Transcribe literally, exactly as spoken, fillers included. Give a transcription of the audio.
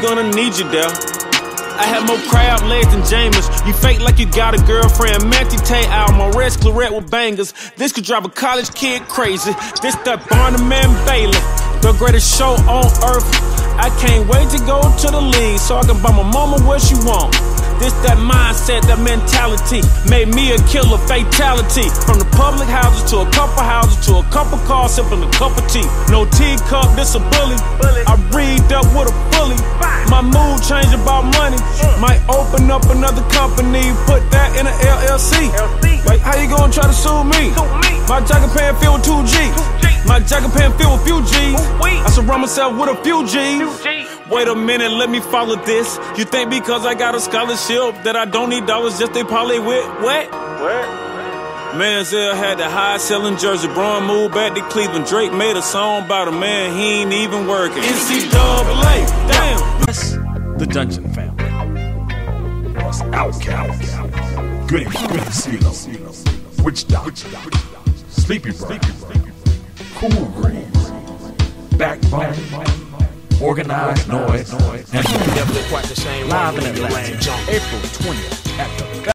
gonna need you there. I have more crab legs than Jameis. You fake like you got a girlfriend. Matthew Tay out, my red claret with bangers. This could drive a college kid crazy. This that Barnum and Bailey, the greatest show on earth. I can't wait to go to the league so I can buy my mama what she want. This that mindset, that mentality made me a killer fatality. From the public houses to a couple houses to a couple cars, sipping a cup of tea. No teacup, this a bully. I read up with a bully. My mood changed about money. Might open up another company, put that in an L L C. Like, how you gonna try to sue me? My jacket pants filled with two G's. My jacket pants filled with few G's. I surround myself with a few G's. Wait a minute, let me follow this. You think because I got a scholarship that I don't need dollars just they parlay with? What? What? Manziel had the high selling jersey. Braun moved back to Cleveland. Drake made a song about a man he ain't even working. N C double A, damn. That's the Dungeon family. That's Outkast, Goody Goody CeeLo, Witch Doctor, Sleepy Brown, Cool Breeze, Backbone, Organized Noise, and live in Atlanta, April twentieth at the